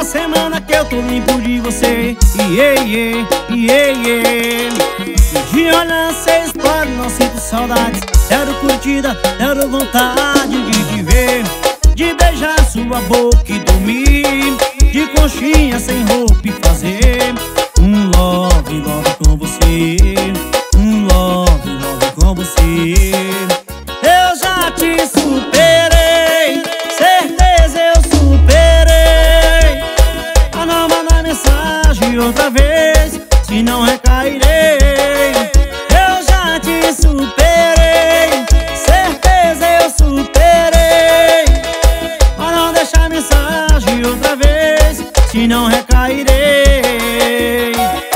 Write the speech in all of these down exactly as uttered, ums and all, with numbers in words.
semana que eu tô limpo de você. Yeah, yeah, yeah, yeah. De olhar cê explode, não sinto saudades. Quero curtida, quero vontade de te ver, de beijar sua boca e dormir de conchinha sem roupa e fazer um love, love com você. Um love, love com você. Eu já te superei, certeza eu superei. A não mandar mensagem outra vez, se não recairei. Eu já te superei, certeza eu superei. A não deixar mensagem outra vez, se não recairei.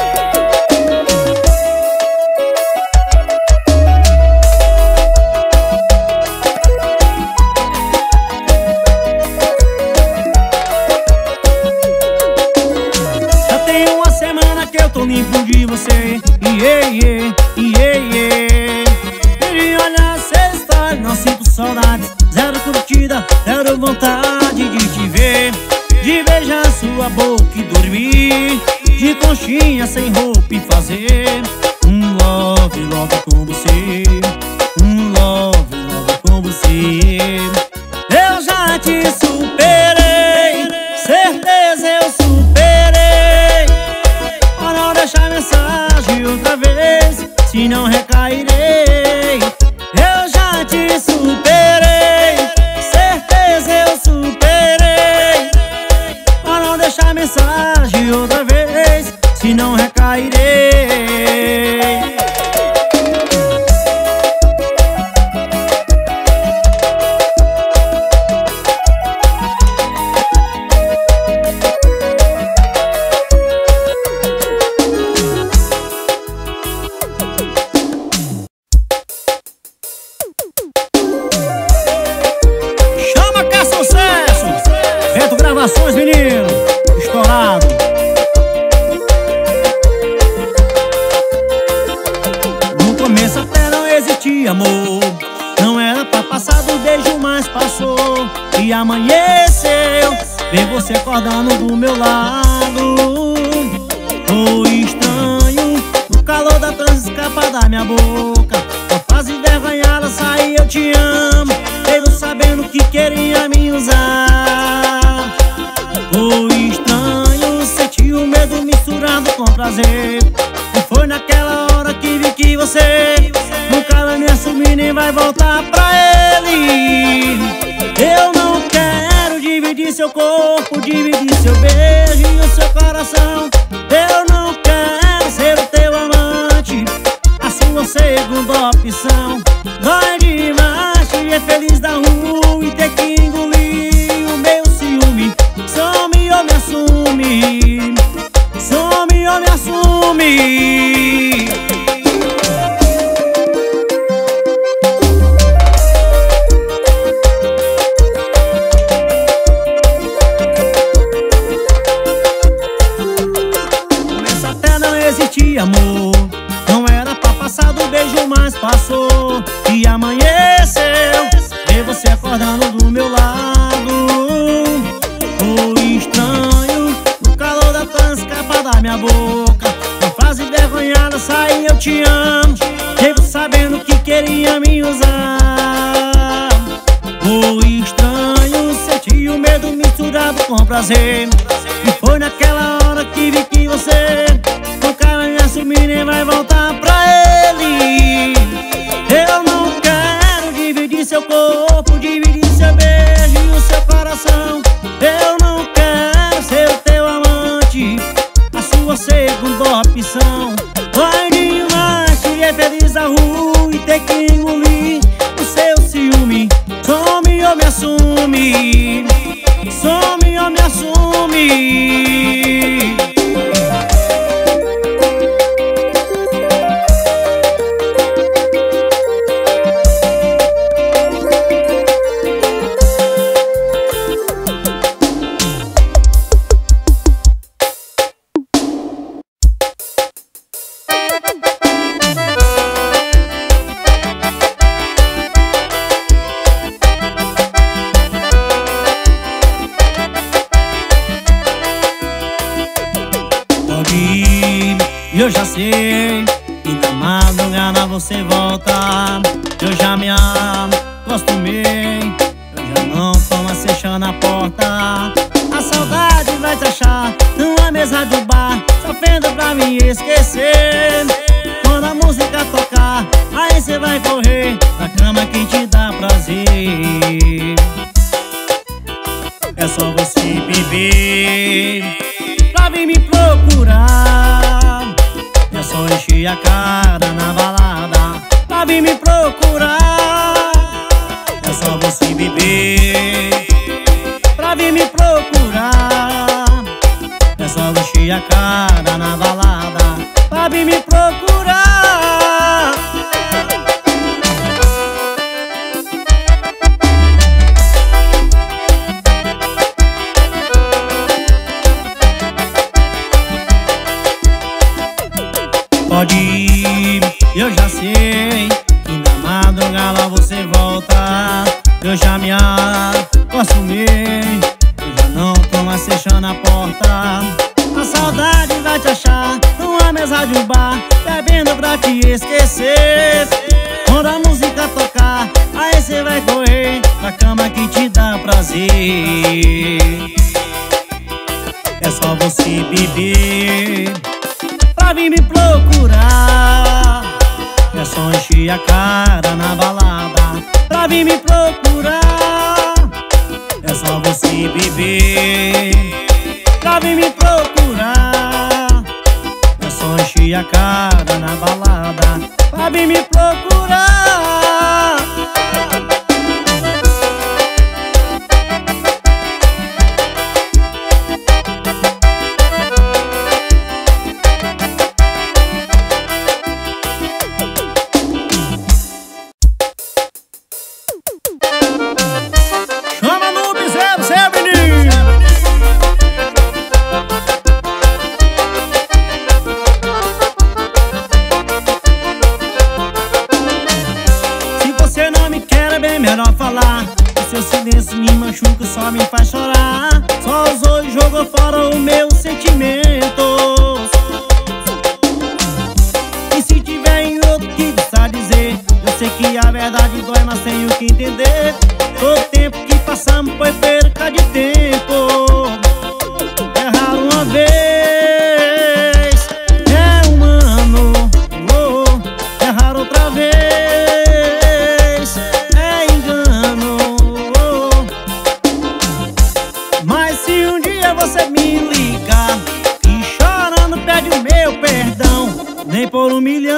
Que eu tô limpo de você. Yeah, yeah, yeah, yeah. De olhar cê está, não sinto saudades. Zero curtida, zero vontade de te ver, de beijar sua boca e dormir de conchinha sem roupa e fazer um love, love com você. Um love, love com você. Eu já te superei, certeza eu superei. Para não deixar mensagem outra vez, se não recairei. Eu já te superei, certeza eu superei. Para não deixar mensagem outra vez, se não recairei. Gravações, menino, estourado. No começo até não existia amor, não era pra passar do beijo, mas passou. E amanheceu, ver você acordando do meu lado. Foi estranho, o calor da trança escapa da minha boca. A fase envergonhada saí, eu te amo, mesmo sabendo que queria me usar. Foi estranho, senti o medo misturado com prazer. E foi naquela hora que vi que você nunca vai me assumir nem vai voltar pra ele. Eu não quero dividir seu corpo, dividir seu beijo e o seu coração. Eu não quero ser o teu amante, a sua segunda opção. Dói demais te ver feliz da rua e ter que engolir o meu ciúme. Some ou me assume, some ou me assume. Começa até não existia amor, não era pra passar do beijo, mas passou. E amanheceu, ver você acordando do meu lado. Foi estranho, o calor da trança escapa da minha boca. Uma frase envergonhada saí, eu te amo, mesmo sabendo que queria me usar. Foi estranho, senti o medo misturado com prazer. E foi naquela hora que vi que você nunca vai me assumir nem vai voltar pra ele. Eu não quero dividir seu corpo, dividir seu beijo e o seu coração. Eu não quero ser o teu amante, a sua segunda opção. Vai demais te ver feliz na rua e ter que engolir o seu ciúme. Some ou me assume, some ou me assume. eu já sei que na madrugada você volta. Eu já me acostumei, eu já não tô mais fechando a porta. A saudade vai te achar numa mesa de bar, sofrendo pra me esquecer. Quando a música tocar, aí cê vai correr pra cama que te dá prazer. É só você beber pra vir me procurar. É só encher a cara na balada pra vir me procurar. É só você beber pra vir me procurar. É só encher a cara na balada pra vir me procurar. Pode ir, eu já sei que na madrugada você volta. Eu já me acostumei, eu já não tô mais fechando a porta. A saudade vai te achar numa mesa de um bar, bebendo pra te esquecer. Quando a música tocar, aí cê vai correr pra cama que te dá prazer. É só você beber pra vir me procurar. É só encher a cara na balada pra vir me procurar. É só você beber pra vir me procurar. É só encher a cara na balada pra vir me procurar. Melhor falar, o seu silêncio me machuca, só me faz chorar. Só usou e jogou fora o meu sentimento. E se tiver em outro que precisa dizer, eu sei que a verdade dói, mas tenho que entender. Todo tempo que passamos foi perca de tempo. Errar uma vez é humano, oh, errar outra vez você me ligar e chorando pede o meu perdão. Nem por um milhão,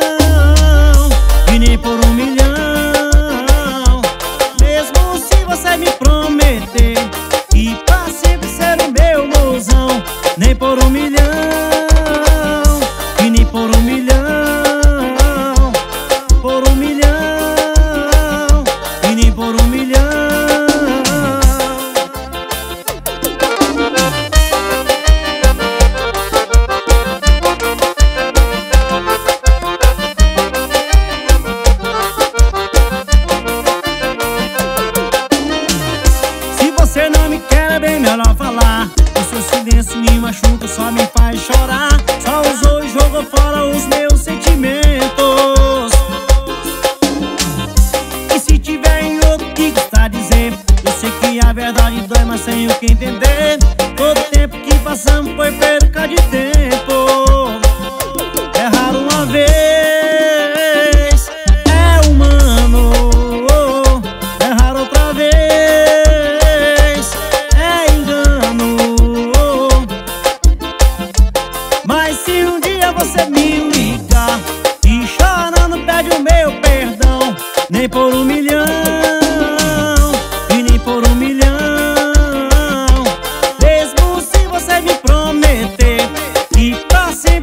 e nem por um milhão. Mesmo se você me prometer que pra sempre ser o meu mozão. Nem por um milhão, e nem por um milhão. Por um milhão, e nem por um milhão. Você não me quer, é bem melhor falar. O seu silêncio me machuca, só me faz chorar. Só usou e jogou fora os meus sentimentos. E se tiver em outro que gostar de dizer, eu sei que a verdade dói, mas tenho que entender. Todo tempo que passamos foi perca de tempo. Errar uma vez é humano, oh, errar outra vez você me ligar e chorando pede o meu perdão. Nem por um milhão, e nem por um milhão. Mesmo se você me prometer que pra sempre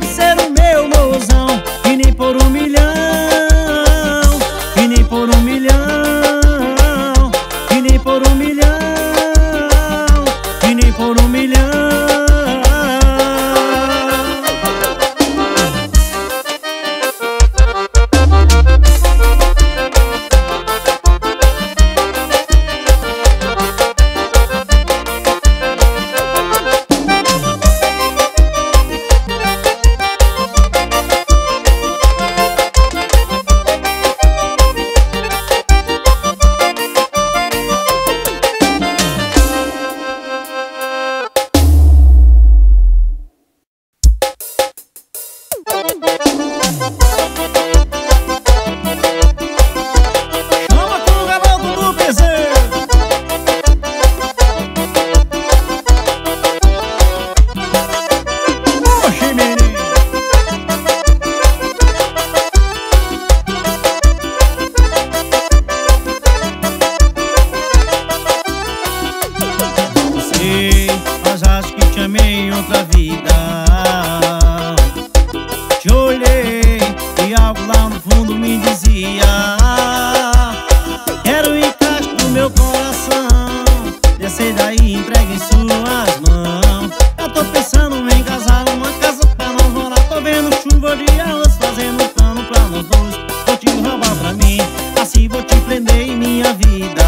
suas mãos. Eu tô pensando em casar, uma casa pra nós morar. Tô vendo chuva de arroz, fazendo plano pra nós dois. Vou te roubar pra mim, assim vou te prender em minha vida.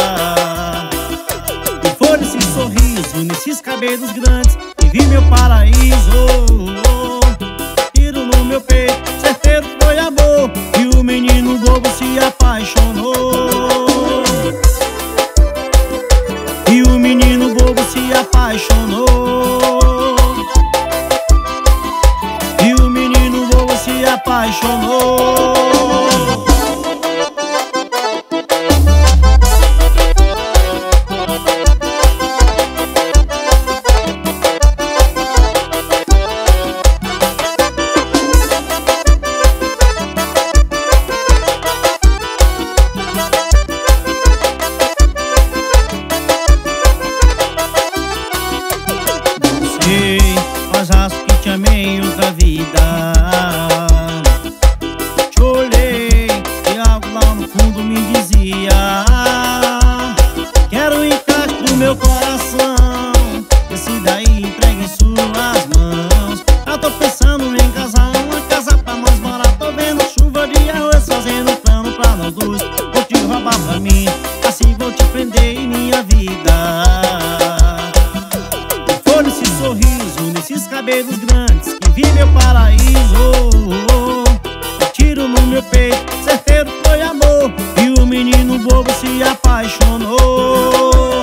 E foi nesse sorriso, nesses cabelos grandes, que vi meu paraíso. Tiro no meu peito, certeiro foi amor, e o menino bobo se apaixonou. E o menino bobo se apaixonou. E o menino bobo se apaixonou. Mas acho que te amei em outra vida. Te olhei e algo lá no fundo me dizia: quero o encaixe do meu coração, esse daí entrega em suas mãos. Eu tô pensando em casar, uma casa pra nós morar. Tô vendo chuva de arroz, fazendo plano pra nós dois. Vou te roubar pra mim, assim vou te prender em minha vida. Foi nesse sorriso, nesses cabelos grandes, que vi meu paraíso. Tiro no meu peito, certeiro foi amor, e o menino bobo se apaixonou.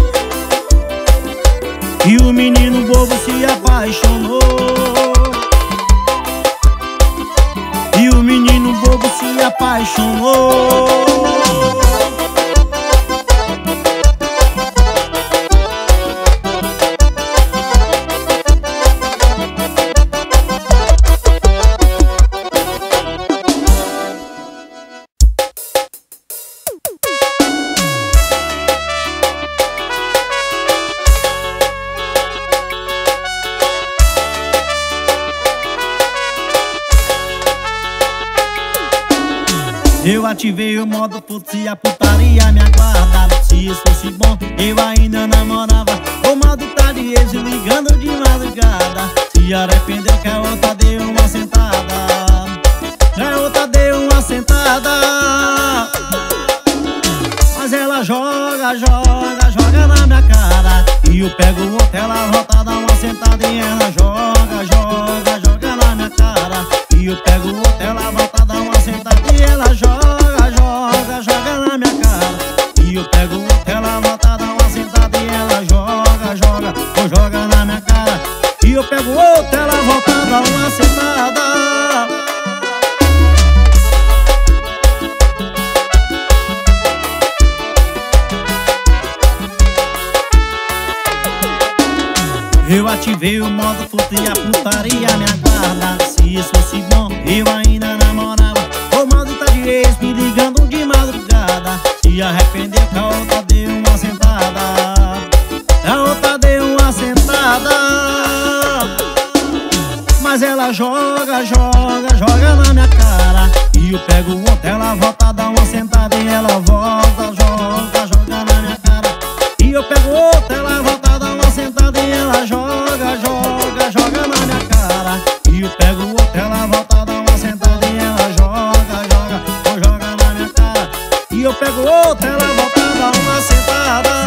E o menino bobo se apaixonou. E o menino bobo se apaixonou. Eu ativei o modo putz e a putaria me aguarda. Se isso fosse bom, eu ainda namorava. O modo tá de ex ligando de madrugada. Se arrependeu que a outra deu uma sentada. Que a outra deu uma sentada. Mas ela joga, joga, joga na minha cara. E eu pego o outro, ela volta, dá uma sentada. E ela joga, joga, joga na minha cara. E eu pego o outro, ela volta, dá uma sentada. E ela joga, joga, joga na minha cara. E eu pego o outro, ela volta, dá uma sentada. E ela joga, joga, ou joga na minha cara. E eu pego o outro, ela volta, dá uma sentada. Eu ativei o modo puta e a putaria me aguarda. Se isso fosse bom, eu ainda namorava. O modo tá de ex me ligando de madrugada. Se arrependeu que a outra deu uma sentada. A outra deu uma sentada. Mas ela joga, joga, joga na minha cara. E eu pego o outro, ela volta, dá uma sentada. E ela volta, joga, joga na minha cara. E eu pego o outro, ela volta, dá uma sentada. E ela joga, joga, joga na minha cara. E eu pego o outro, ela volta, dá uma sentada. E ela joga, joga, ou joga na minha cara. E eu pego o outro, ela volta, dá uma sentada.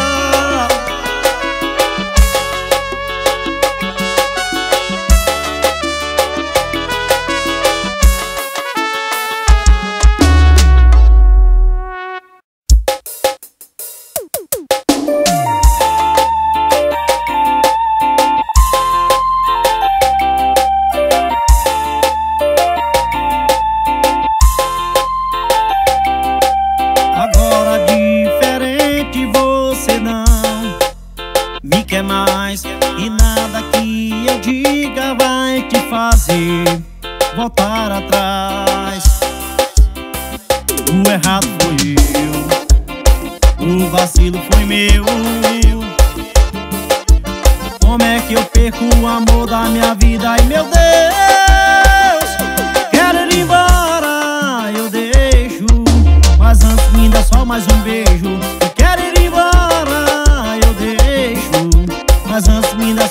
Me quer mais e nada que eu diga vai te fazer voltar atrás. O errado foi eu, o vacilo foi meu. Como é que eu perco o amor da minha vida? Ai meu Deus, quero ir embora, eu deixo, mas antes me dá só mais um beijo. Eu quero ir embora, eu deixo,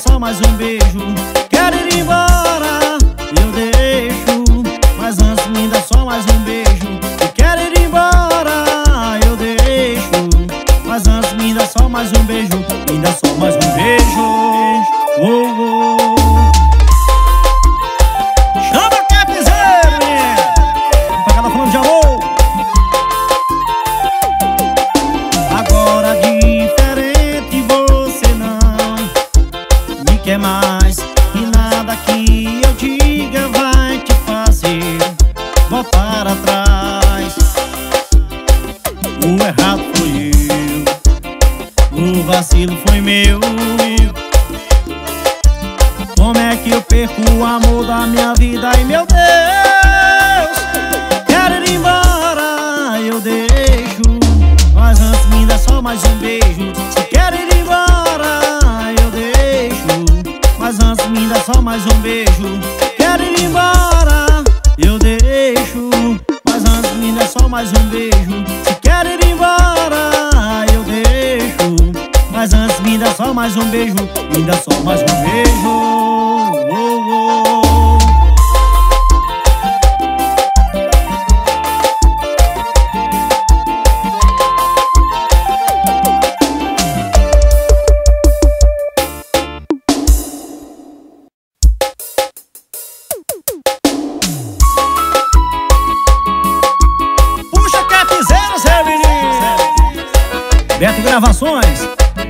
só mais um beijo. Quero ir embora, eu deixo, mas antes me dá só mais um beijo. Quero ir embora, eu deixo, mas antes me dá só mais um beijo. Me dá só mais um beijo. Oh, oh. Chama que é piseiro, né? Pra cada falando de amor. Agora diferente você não me quer mais, e nada que eu diga vai te fazer voltar atrás. O errado foi eu, o vacilo foi meu. Como é que eu perco o amor da minha vida? Ai meu Deus, quero ir embora, eu deixo, mas antes me dá só mais um beijo. Se quer ir embora, eu deixo, mas antes me dá só mais um beijo. Quero ir embora, eu deixo, mas antes me dá só mais um beijo. Se quer ir embora, eu deixo, mas antes me dá só mais um beijo. Me dá só mais um beijo. Oh, oh. Puxa que é piseiro, Zé Menino. Beto Gravações.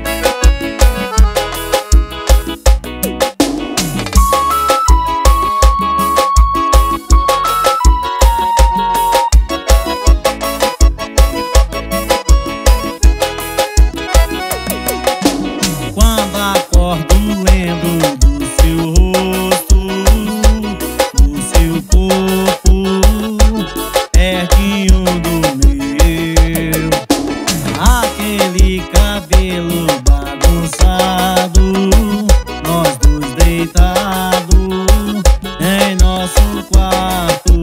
Quando acordo lembro do seu rosto, do seu corpo, pertinho do meu. Aquele cabelo bagunçado, nós dois deitados em nosso quarto.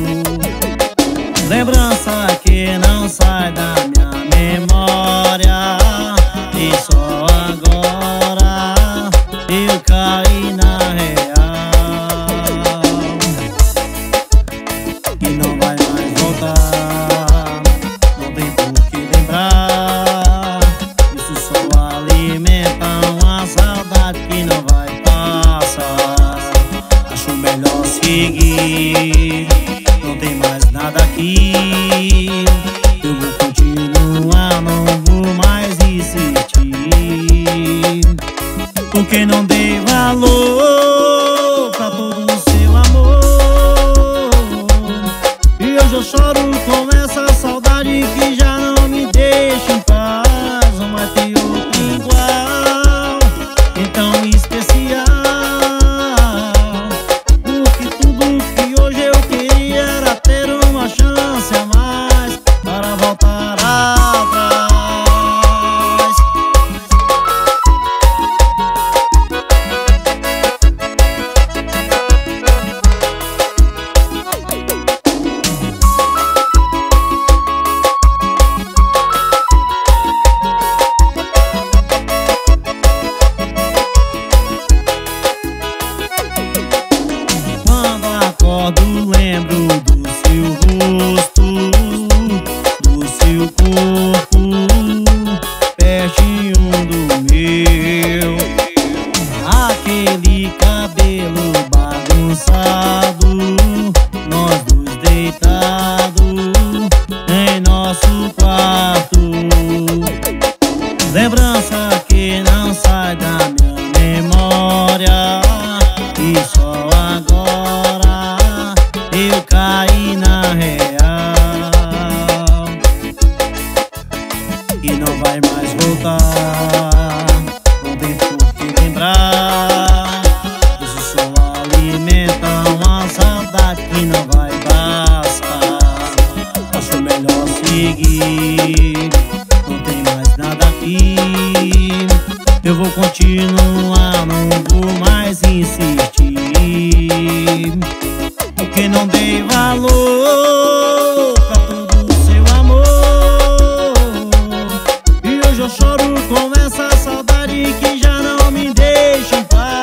Lembrança que não sai da minha memória, e só agora eu caí na real, que não vai mais voltar. Não tem por que lembrar, isso só alimenta uma saudade que não vai passar. Acho melhor seguir, não tem mais nada aqui. Eu vou continuar, não vou mais insistir, porque não dei valor pra todo o seu amor. E hoje eu choro com essa saudade que já não me deixa em paz. Mas tem outro igual, então especial, porque tudo que hoje eu queria era ter uma chance a mais para voltar atrás. Quando acordo lembro do seu rosto, do seu corpo, pertinho do meu. Aquele cabelo bagunçado, nós dois deitados em nosso quarto. Lembrança que não sai da minha memória, e só agora eu caí na real, e não vai mais voltar. Não tem por que lembrar, isso só alimenta uma saudade que não vai passar. Acho melhor seguir, não tem mais nada aqui. Eu vou continuar, não vou mais insistir, porque não dei valor pra todo o seu amor. E hoje eu choro com essa saudade que já não me deixa em paz.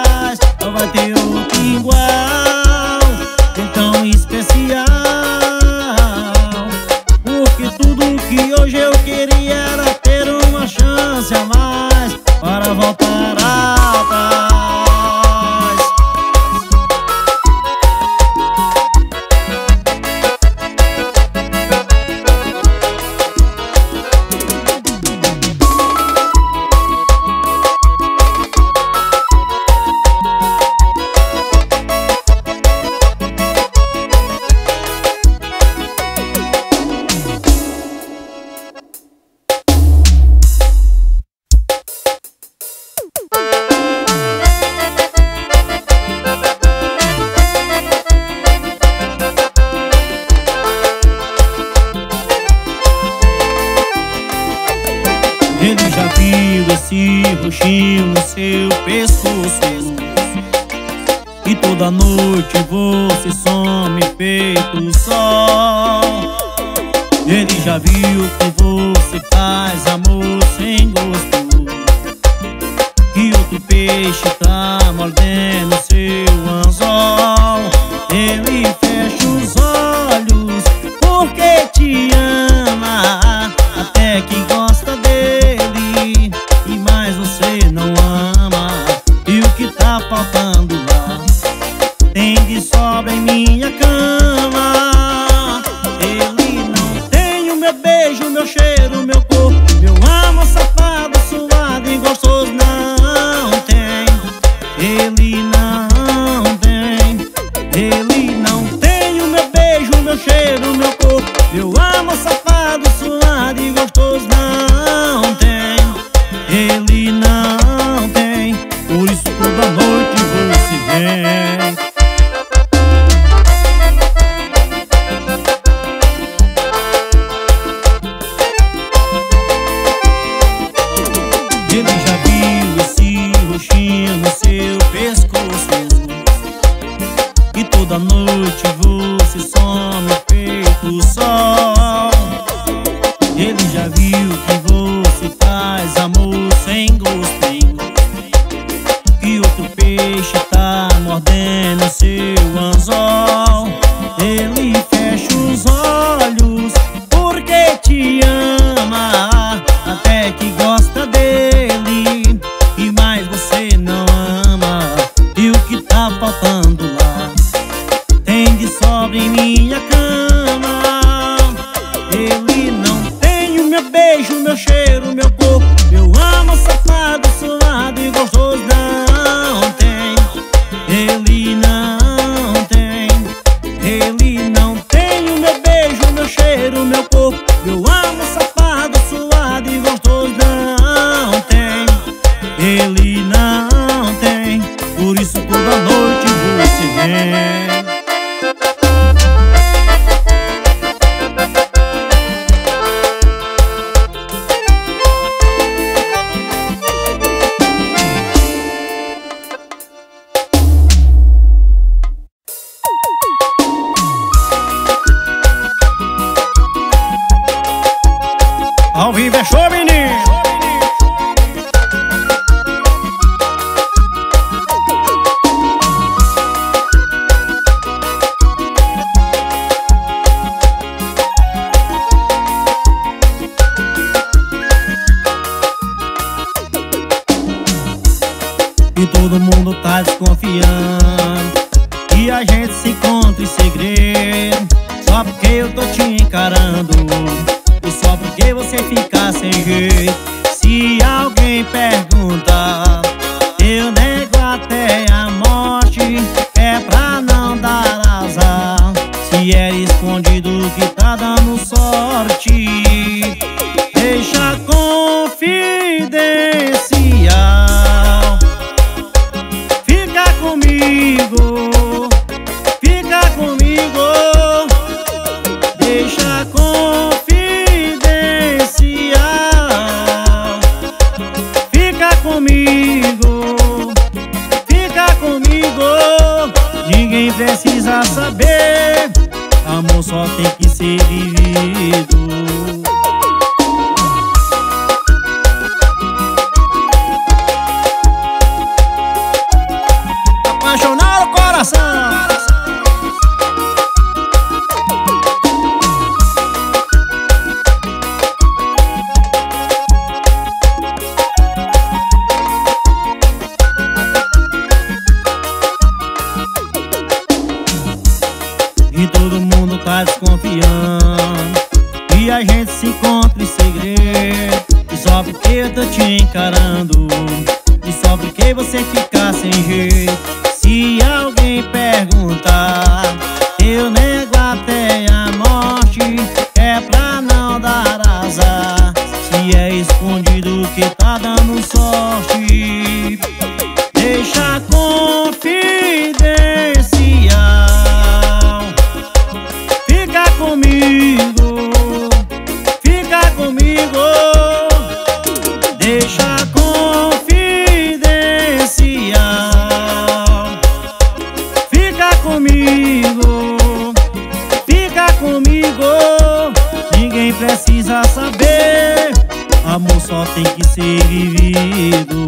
roxinho no seu pescoço, e toda noite você some feito o sol. Ele já viu que você faz amor sem gosto, que outro peixe tá mordendo seu anzol. Ele fecha os olhos porque te ama, até que gosta dele, e mais você não ama. E o que tá faltando lá tem de sobra em minha cama. Ele não tem o meu beijo, meu cheiro, meu corpo, meu amor safado, suado e gostoso, não tem. Ele não tem, ele não tem o meu beijo, meu cheiro, meu corpo, meu amor safado, suado e gostoso, não tem. Ele não tem, por isso toda noite você vem. Ele já viu esse roxinho no seu pescoço, e toda noite você some feito o sol. Ele já viu que você faz amor sem gosto, que outro peixe tá mordendo seu anzol. Ele fecha os olhos porque te ama, até que gosta dele, e mais você não ama. E o que tá faltando lá tem de sobra em minha cama. Ele não tem o meu beijo, meu cheiro, meu corpo, meu amor safado, suado e gostoso, não tem. Ele não tem, ele não tem o meu beijo, meu cheiro, meu corpo, meu amor safado, suado e gostoso, não tem. Ele não tem, por isso toda noite você vem. Ao vivo é show, menino! E todo mundo tá desconfiando que a gente se encontra em segredo, só porque eu tô te encarando, e só porque você fica sem jeito. Se alguém perguntar, eu nego até a morte, é pra não dar azar. Se é escondido que tá dando sorte, deixa confidencial. Fica comigo, fica comigo, deixa confidencial. Fica comigo, fica comigo, ninguém precisa saber, amor só tem que ser vivido. Apaixonar o coração. E todo mundo tá desconfiando que a gente se encontra em segredo, e só porque eu tô te encarando, e só porque você fica sem jeito. Se alguém perguntar, eu nego até a morte, é pra não dar azar. Se é escondido que tá dando sorte, deixa confidencial. Fica comigo, fica comigo, deixa confidencial. ter vivido.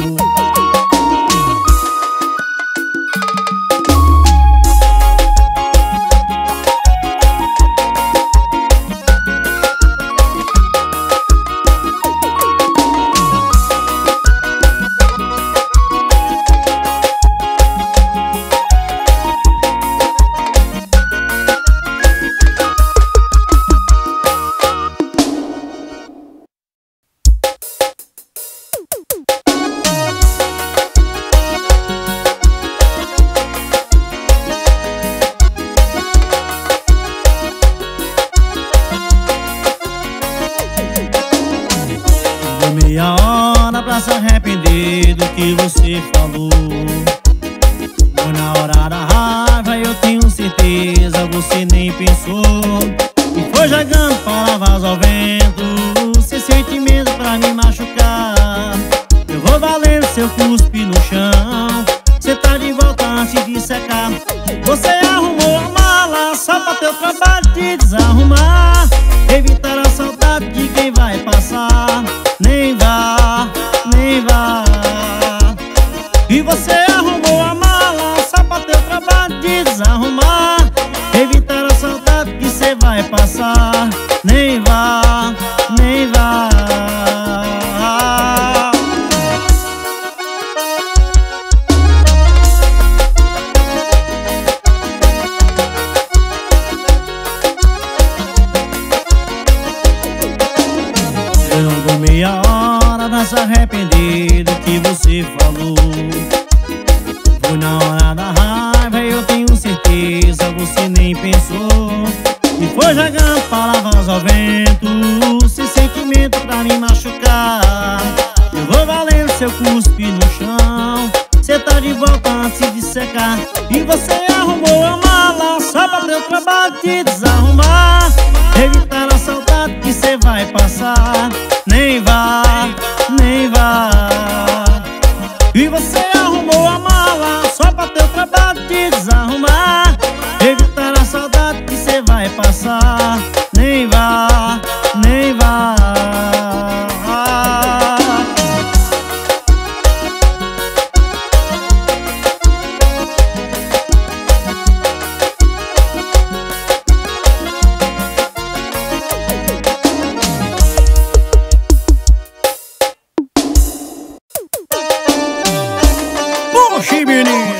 Meia hora pra se arrepender do que você falou. Foi na hora da raiva, eu tenho certeza, você nem pensou. E foi jogando palavras ao vento, sem sentimento pra me machucar. Eu vou valendo seu cuspe no chão, cê tá de volta antes de secar. Você arrumou a mala só pra teu trabalho de desarrumar, evitar a saudade de quem vai passar. Nem vá, nem vá. E você arrumou a mala só pra teu trabalho de desarrumar, evitar a saudade que cê vai passar. Nem vá, nem vá. Eu não dou meia hora pra se arrepender do que você falou. Foi na hora da raiva, eu tenho certeza, você nem pensou. E foi jogando palavras ao vento, sem sentimento pra me machucar. Eu vou valendo seu cuspe no chão, cê tá de volta antes de secar. E você arrumou a mala só pra teu trabalho de desarrumar, evitar a saudade que cê vai passar. Nem vá, nem vá. E você arrumou a mala só pra teu trabalho de desarrumar, evitar a saudade que cê vai passar. Nem vá, nem vá. Oxi, menino.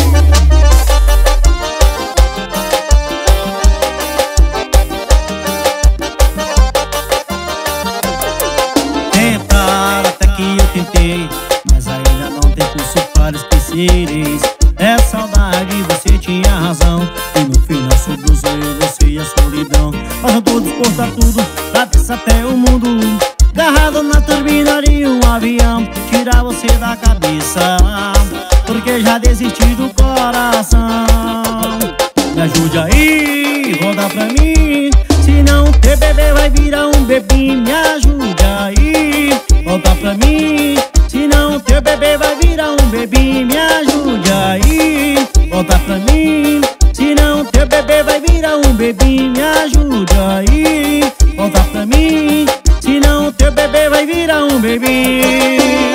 Tentar até que eu tentei, mas ainda não tem curso para esqueceres. É saudade, você tinha razão, e no final sobrou só eu, você e a solidão. Mas eu tô disposto a tudo, pra descer até o mundo, agarrado na turbina de um avião, tirar você da cabeça, porque já desisti do coração. Me ajude aí, volta pra mim, senão teu bebê vai virar um bebinho. Me ajude aí, volta pra mim, senão teu bebê vai virar um bebinho. Me ajude aí, volta pra mim, senão teu bebê vai virar um bebinho. Me ajude aí, volta pra mim, senão teu bebê vai virar um bebinho.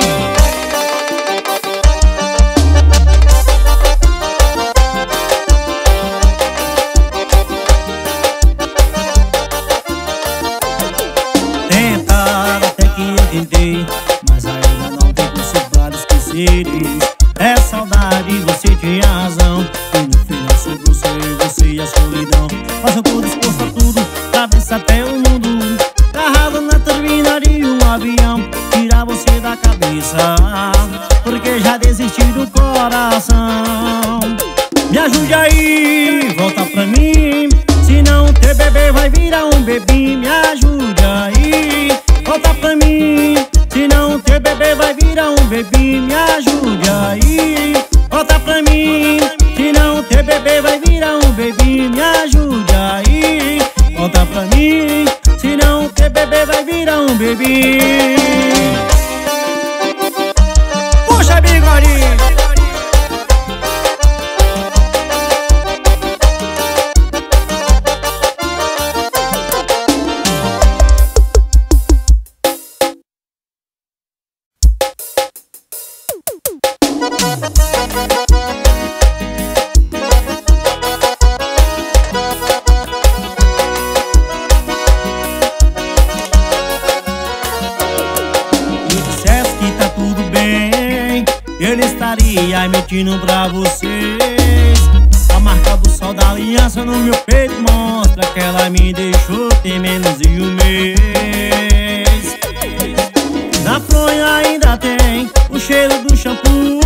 Mas ainda não tem curso para esqueceres. É saudade, você tinha razão, e no final sobrou só eu, você e a solidão. Mas eu tô disposto a tudo, pra ver se até o mundo, agarrado na turbina de um avião, tirar você da cabeça, porque já desisti do coração. Me ajude aí, volta pra mim, senão teu bebê vai virar um bebinho. Me ajude aí, volta pra mim, senão teu bebê vai virar um bebinho. Me ajude aí, volta pra mim, senão teu bebê vai virar um bebinho. Me ajude aí, volta pra mim, senão teu bebê vai virar um bebinho. Puxa, bigodinho. estaria mentindo pra vocês. A marca do sol da aliança no meu peito mostra que ela me deixou tem menos de um mês. Na fronha ainda tem o cheiro do shampoo,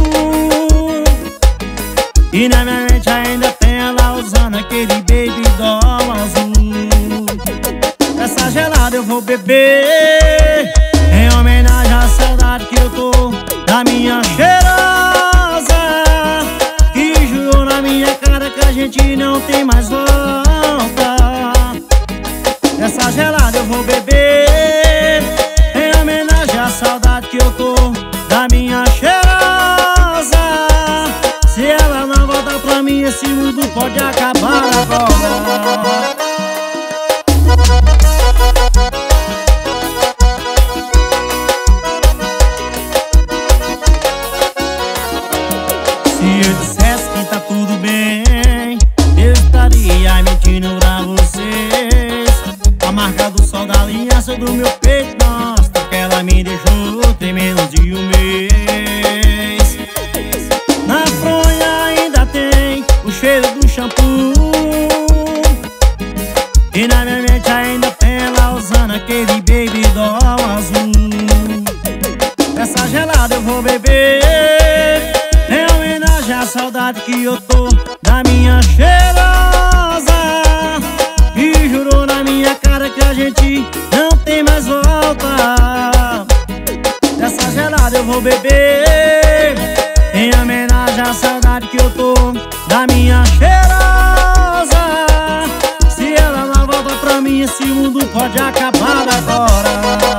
e na minha mente ainda tem ela usando aquele baby doll azul. Essa gelada eu vou beber em homenagem à saudade que eu tô da minha cheirosa, que jurou na minha cara que a gente não tem mais volta. Essa gelada eu vou beber em homenagem à saudade que eu tô da minha cheirosa. Se ela não voltar pra mim, esse mundo pode acabar agora. Se eu dissesse que tá tudo bem, eu estaria mentindo pra vocês. A marca do sol da aliança do meu peito mostra que ela me deixou tem menos de um mês. Na fronha ainda tem o cheiro do shampoo, e na minha mente ainda tem ela usando aquele baby doll azul. Essa gelada eu vou beber em homenagem à saudade que eu tô da minha cheirosa, que jurou na minha cara que a gente não tem mais volta. Essa gelada eu vou beber em homenagem à saudade que eu tô da minha cheirosa. Se ela não volta pra mim, esse mundo pode acabar agora.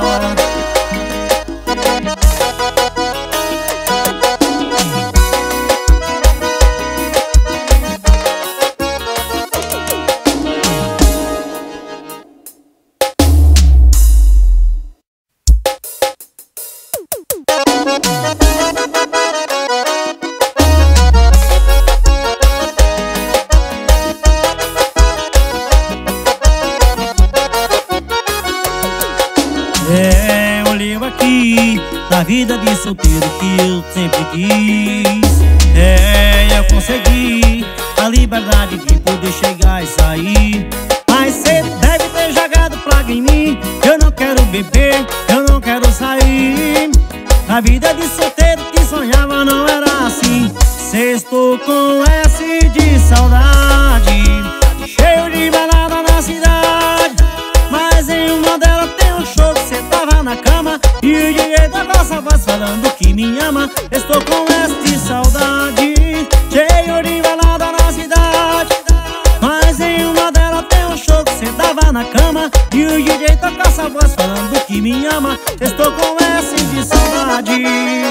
É, olhei aqui na vida de solteiro que eu sempre quis. É, eu consegui a liberdade de poder chegar e sair. Mas cê deve ter jogado praga em mim. Eu não quero beber, eu não quero sair. A vida de solteiro que sonhava não era assim. Cê estou com S de saudade, cheio de balada na cidade. Mas em uma delas tem um show que cê tava na cama, e o D J da nossa voz falando que me ama. Estou com S de saudade, cheio de balada na cidade. Mas em uma delas tem um show que cê tava na cama, e o D J toca essa voz falando que me ama. Estou com S de saudade.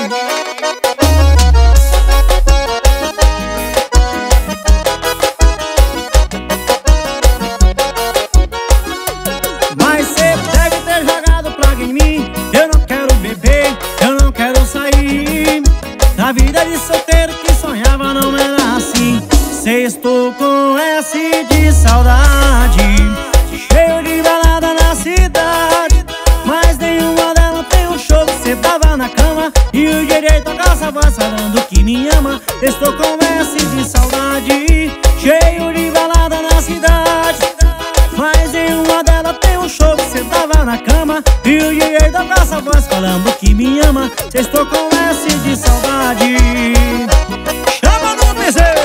Mas cê deve ter jogado praga em mim. Eu não quero beber, eu não quero sair. A vida de solteiro que sonhava não era assim. Cê estou com S de saudade, cheio de balada na cidade. Mas nenhuma delas tem um show que cê tava na cama, e o D J toca essa voz falando que me ama. Estou com S de saudade, cheio de balada na cidade. Mas em uma delas tem um show que cê tava na cama, e o D J toca essa voz falando que me ama. Cê estou com S de saudade. Chama no piseiro.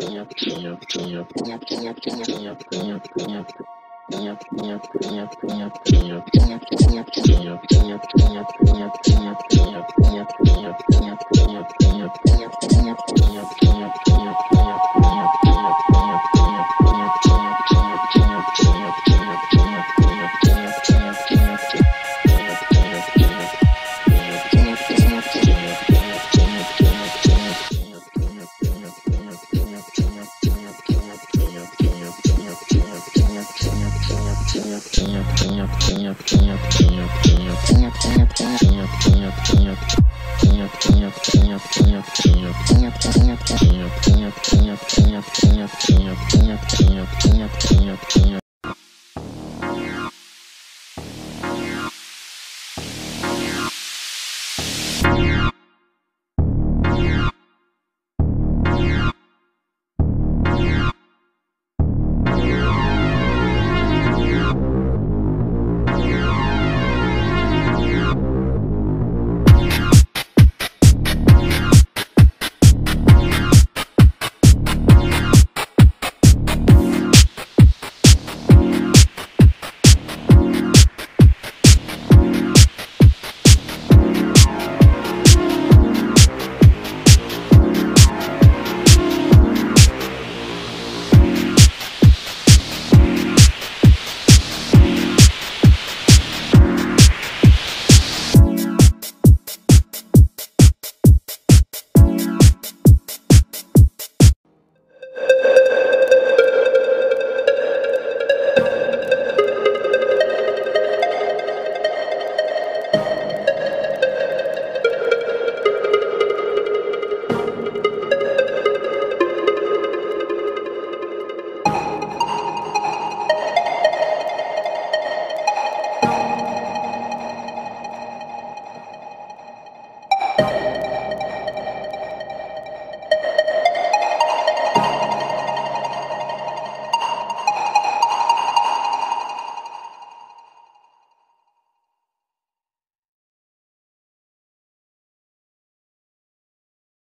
Tinha